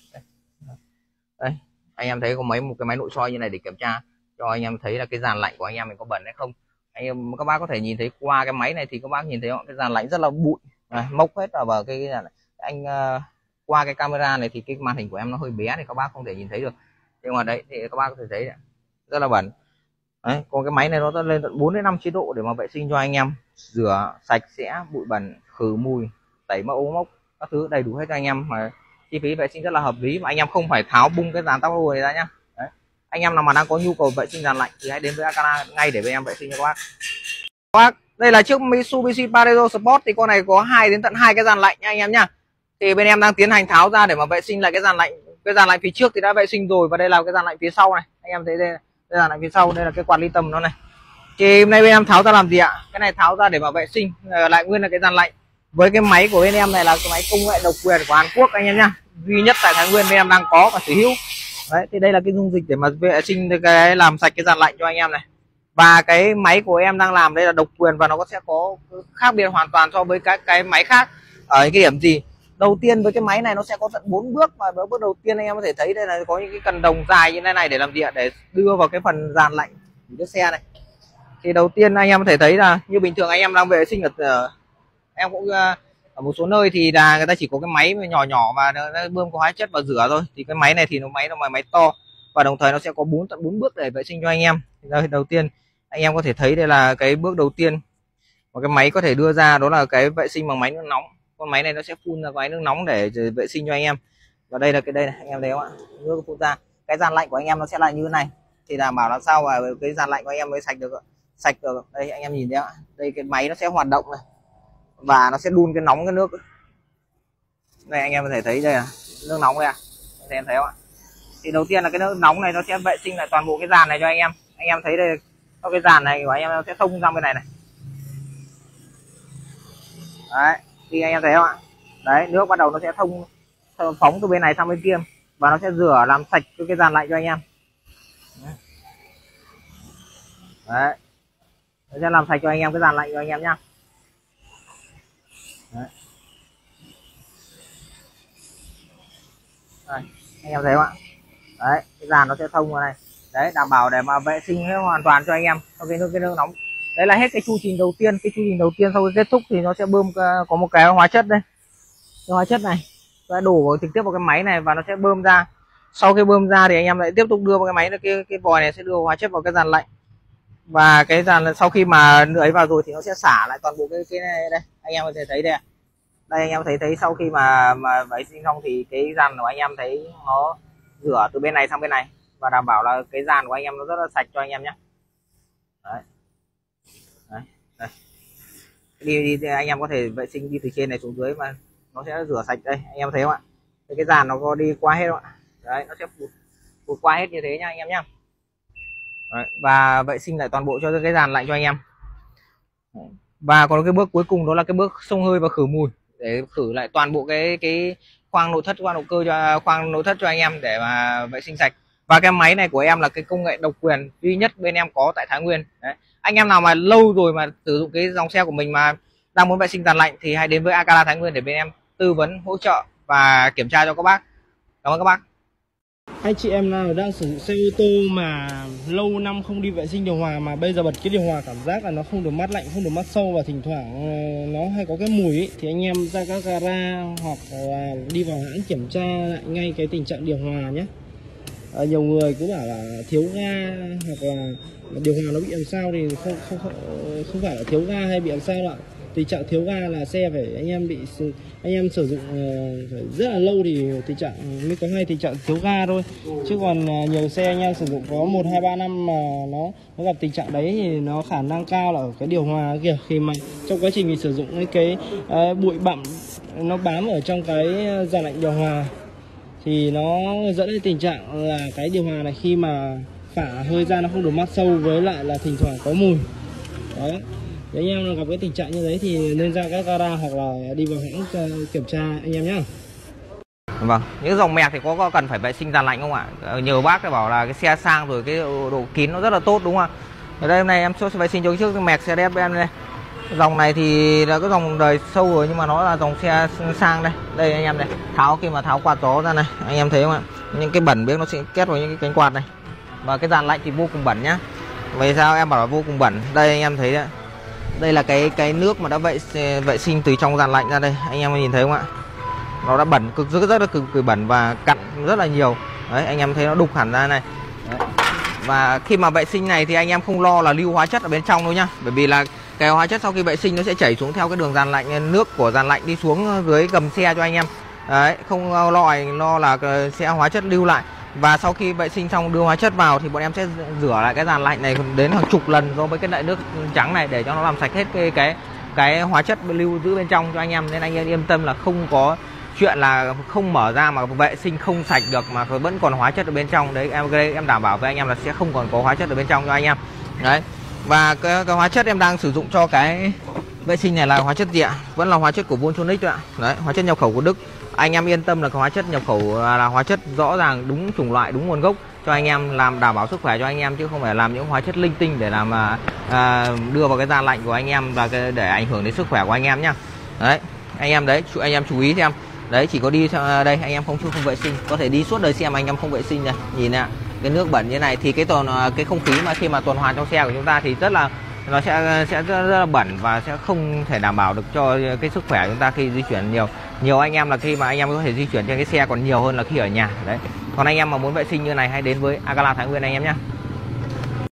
Đây, anh em thấy có một cái máy nội soi như này để kiểm tra cho anh em thấy là cái dàn lạnh của anh em mình có bẩn hay không. Anh em các bác có thể nhìn thấy qua cái máy này thì các bác nhìn thấy cái dàn lạnh rất là bụi, mốc hết vào cái dàn này. Anh qua cái camera này thì cái màn hình của em nó hơi bé thì các bác không thể nhìn thấy được, nhưng mà đấy thì các bác có thể thấy rất là bẩn. Đấy, còn cái máy này nó lên tận 4 đến 5 chế độ để mà vệ sinh cho anh em, rửa sạch sẽ bụi bẩn, khử mùi, tẩy mỡ ố mốc các thứ đầy đủ hết cho anh em, mà chi phí vệ sinh rất là hợp lý mà anh em không phải tháo bung cái dàn tóc lùi này ra nhá. Đấy, anh em nào mà đang có nhu cầu vệ sinh dàn lạnh thì hãy đến với Agala ngay để bên em vệ sinh cho các bác. Đây là chiếc Mitsubishi Pajero Sport, thì con này có đến tận 2 cái dàn lạnh nha anh em nhá. Thì bên em đang tiến hành tháo ra để mà vệ sinh lại cái dàn lạnh. Cái dàn lạnh phía trước thì đã vệ sinh rồi, và đây là cái dàn lạnh phía sau này. Anh em thấy đây dàn lạnh phía sau, đây là cái quạt ly tâm nó này. Thì hôm nay bên em tháo ra làm gì ạ? Cái này tháo ra để mà vệ sinh lại nguyên là cái dàn lạnh. Với cái máy của bên em này là cái máy công nghệ độc quyền của Hàn Quốc anh em nhá, duy nhất tại Thái Nguyên bên em đang có và sở hữu. Đấy, thì đây là cái dung dịch để mà vệ sinh cái làm sạch cái dàn lạnh cho anh em này. Và cái máy của em đang làm đây là độc quyền và nó sẽ có khác biệt hoàn toàn so với các cái máy khác. Ở cái điểm gì? Đầu tiên với cái máy này nó sẽ có tận 4 bước, và bước đầu tiên anh em có thể thấy đây là có những cái cần đồng dài như thế này để làm gì ạ? Để đưa vào cái phần dàn lạnh của chiếc xe này. Thì đầu tiên anh em có thể thấy là như bình thường anh em đang vệ sinh ở em cũng ở một số nơi thì là người ta chỉ có cái máy nhỏ nhỏ và nó bơm có hóa chất và rửa thôi. Thì cái máy này thì nó máy to và đồng thời nó sẽ có tận 4 bước để vệ sinh cho anh em. Đây, đầu tiên anh em có thể thấy đây là cái bước đầu tiên mà cái máy có thể đưa ra, đó là cái vệ sinh bằng máy nước nóng. Con máy này nó sẽ phun ra máy nước nóng để vệ sinh cho anh em. Và đây là đây này, anh em thấy không ạ? Nước phun ra. Cái dàn lạnh của anh em nó sẽ là như thế này. Thì đảm bảo làm sao mà cái dàn lạnh của anh em mới sạch được. Đây anh em nhìn thấy ạ. Đây cái máy nó sẽ hoạt động này. Và nó sẽ đun cái nóng cái nước. Đây anh em có thể thấy đây là nước nóng đây ạ. Anh em thấy không ạ? Thì đầu tiên là cái nước nóng này nó sẽ vệ sinh lại toàn bộ cái dàn này cho anh em. Anh em thấy đây, cái dàn này của anh em nó sẽ thông ra bên này này. Đấy, thì anh em thấy không ạ? Đấy, nước bắt đầu nó sẽ phóng từ bên này sang bên kia và nó sẽ rửa làm sạch cái dàn lạnh cho anh em. Đấy, nó sẽ làm sạch cho anh em cái dàn lạnh cho anh em nhá. Đấy. Đây, anh em thấy không ạ? Đấy, cái dàn nó sẽ thông vào này. Đấy, đảm bảo để mà vệ sinh hoàn toàn cho anh em trong cái nước nóng. Đấy là hết cái chu trình đầu tiên. Cái chu trình đầu tiên sau khi kết thúc thì nó sẽ bơm, có một cái hóa chất đây. Cái hóa chất này sẽ đổ trực tiếp vào cái máy này và nó sẽ bơm ra. Sau khi bơm ra thì anh em lại tiếp tục đưa vào cái máy, cái vòi này sẽ đưa hóa chất vào cái dàn lạnh. Và cái dàn sau khi mà ấy vào rồi thì nó sẽ xả lại toàn bộ cái này đây. Anh em có thể thấy đây. Đây anh em thấy sau khi mà vệ sinh xong thì cái dàn của anh em thấy nó rửa từ bên này sang bên này và đảm bảo là cái dàn của anh em nó rất là sạch cho anh em nhé. Đấy. Đấy. Đây. đi anh em có thể vệ sinh đi từ trên này xuống dưới mà nó sẽ rửa sạch. Đây anh em thấy không ạ, cái dàn nó có đi qua hết không ạ, đấy nó sẽ phụt qua hết như thế nha anh em nhá. Đấy, và vệ sinh lại toàn bộ cho cái dàn lạnh cho anh em. Và còn cái bước cuối cùng đó là cái bước xông hơi và khử mùi, để khử lại toàn bộ cái khoang nội thất, khoang động cơ cho khoang nội thất cho anh em để mà vệ sinh sạch. Và cái máy này của em là cái công nghệ độc quyền duy nhất bên em có tại Thái Nguyên. Đấy, anh em nào mà lâu rồi mà sử dụng cái dòng xe của mình mà đang muốn vệ sinh dàn lạnh thì hãy đến với Akala Thái Nguyên để bên em tư vấn, hỗ trợ và kiểm tra cho các bác. Cảm ơn các bác. Anh chị em nào đang sử dụng xe ô tô mà lâu năm không đi vệ sinh điều hòa, mà bây giờ bật cái điều hòa cảm giác là nó không được mát lạnh, không được mát sâu, và thỉnh thoảng nó hay có cái mùi ấy, thì anh em ra các gara hoặc là đi vào hãng kiểm tra lại ngay cái tình trạng điều hòa nhé. Nhiều người cứ bảo là thiếu ga hoặc là điều hòa nó bị làm sao, thì không phải là thiếu ga hay bị làm sao ạ. Tình trạng thiếu ga là xe phải anh em sử dụng phải rất là lâu thì tình trạng mới có ngay tình trạng thiếu ga thôi, chứ còn nhiều xe anh em sử dụng có 1, 2, 3 năm mà nó gặp tình trạng đấy thì nó khả năng cao là ở cái điều hòa kìa, khi mà trong quá trình mình sử dụng cái bụi bặm nó bám ở trong cái dàn lạnh điều hòa thì nó dẫn đến tình trạng là cái điều hòa này khi mà phả hơi ra nó không được mát sâu, với lại là thỉnh thoảng có mùi. Đó, nếu anh em gặp cái tình trạng như thế thì nên ra các gara hoặc là đi vào hãng kiểm tra anh em nhé. Vâng, những dòng mẹc thì có cần phải vệ sinh dàn lạnh không ạ? Nhiều bác thì bảo là cái xe sang rồi cái độ kín nó rất là tốt đúng không ạ? Ở đây hôm nay em sẽ vệ sinh cho chiếc mẹc xe đẹp em đây. Dòng này thì là cái dòng đời sâu rồi nhưng mà nó là dòng xe sang đây. Đây anh em này, khi mà tháo quạt gió ra này, anh em thấy không ạ? Những cái bẩn biết nó sẽ kết vào những cái cánh quạt này. Và cái dàn lạnh thì vô cùng bẩn nhá. Vậy sao em bảo là vô cùng bẩn? Đây anh em thấy đấy. Đây là cái nước mà đã vệ sinh từ trong dàn lạnh ra đây, anh em nhìn thấy không ạ? Nó đã bẩn rất là cực kỳ bẩn và cặn rất là nhiều. Đấy, anh em thấy nó đục hẳn ra này. Đấy. Và khi mà vệ sinh này thì anh em không lo là lưu hóa chất ở bên trong đâu nhá. Bởi vì là cái hóa chất sau khi vệ sinh nó sẽ chảy xuống theo cái đường dàn lạnh, nước của dàn lạnh đi xuống dưới gầm xe cho anh em. Đấy, không lo là sẽ hóa chất lưu lại. Và sau khi vệ sinh xong đưa hóa chất vào thì bọn em sẽ rửa lại cái dàn lạnh này đến hàng chục lần so với cái loại nước trắng này để cho nó làm sạch hết cái hóa chất lưu giữ bên trong cho anh em. Nên anh em yên tâm là không có chuyện là không mở ra mà vệ sinh không sạch được mà vẫn còn hóa chất ở bên trong. Đấy em đảm bảo với anh em là sẽ không còn có hóa chất ở bên trong cho anh em. Đấy. Và cái hóa chất em đang sử dụng cho cái vệ sinh này là hóa chất gì ạ? Vẫn là hóa chất của Voltronic ạ. Đấy, hóa chất nhập khẩu của Đức. Anh em yên tâm là cái hóa chất nhập khẩu là hóa chất rõ ràng, đúng chủng loại, đúng nguồn gốc cho anh em, làm đảm bảo sức khỏe cho anh em, chứ không phải làm những hóa chất linh tinh để làm đưa vào cái dàn lạnh của anh em và để ảnh hưởng đến sức khỏe của anh em nhá. Đấy, anh em chú ý xem. Đấy, chỉ có đi đây anh em không vệ sinh, có thể đi suốt đời xe mà anh em không vệ sinh này. Nhìn nè, cái nước bẩn như này thì cái không khí mà khi mà tuần hoàn trong xe của chúng ta thì nó sẽ rất là bẩn và sẽ không thể đảm bảo được cho cái sức khỏe của chúng ta khi di chuyển nhiều anh em là khi mà anh em có thể di chuyển trên cái xe còn nhiều hơn là khi ở nhà. Đấy, còn anh em mà muốn vệ sinh như này hãy đến với Akala Thái Nguyên anh em nhé.